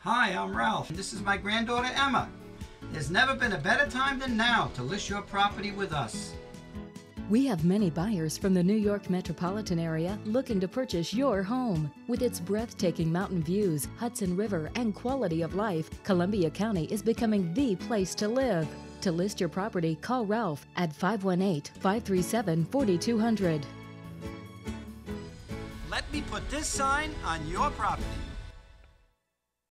Hi, I'm Ralph. This is my granddaughter Emma. There's never been a better time than now to list your property with us. We have many buyers from the New York metropolitan area looking to purchase your home. With its breathtaking mountain views, Hudson River, and quality of life, Columbia County is becoming the place to live. To list your property, call Ralph at 518-537-4200. Let me put this sign on your property.